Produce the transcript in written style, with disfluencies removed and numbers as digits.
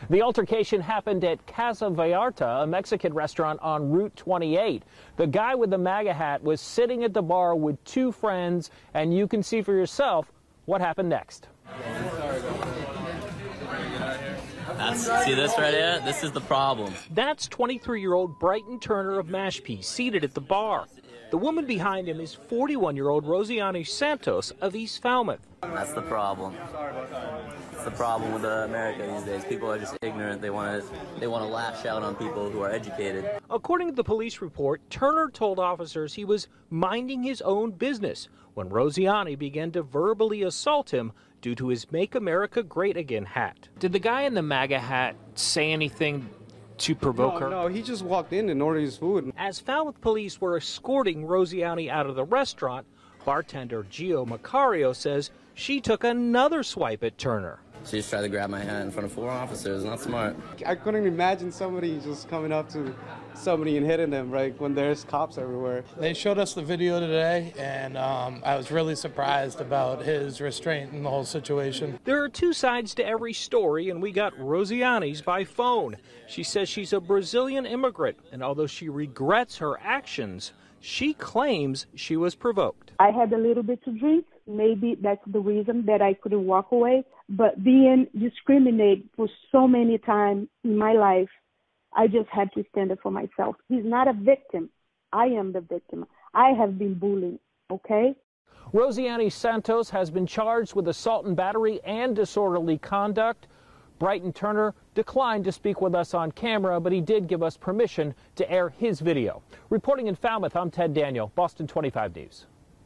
The altercation happened at Casa Vallarta, a Mexican restaurant on Route 28. The guy with the MAGA hat was sitting at the bar with two friends, and you can see for yourself what happened next. See this right here? This is the problem. That's 23-year-old Brighton Turner of Mashpee seated at the bar. The woman behind him is 41-year-old Rosie Santos of East Falmouth. That's the problem. It's the problem with America these days. People are just ignorant. They want to lash out on people who are educated. According to the police report, Turner told officers he was minding his own business when Rosiane began to verbally assault him due to his Make America Great Again hat. Did the guy in the MAGA hat say anything to provoke her? No, he just walked in and ordered his food. As Falmouth police were escorting Rosiane out of the restaurant, bartender Gio Macario says she took another swipe at Turner. She just tried to grab my hand in front of 4 officers. Not smart. I couldn't imagine somebody just coming up to somebody and hitting them, right, when there's cops everywhere. They showed us the video today, and I was really surprised about his restraint in the whole situation. There are two sides to every story, and we got Rosiane's by phone. She says she's a Brazilian immigrant, and although she regrets her actions, she claims she was provoked. I had a little bit to drink. Maybe that's the reason that I couldn't walk away. But being discriminated for so many times in my life, I just had to stand up for myself. He's not a victim. I am the victim. I have been bullied, okay? Rosie Santos has been charged with assault and battery and disorderly conduct. Brighton Turner declined to speak with us on camera, but he did give us permission to air his video. Reporting in Falmouth, I'm Ted Daniel, Boston 25 News.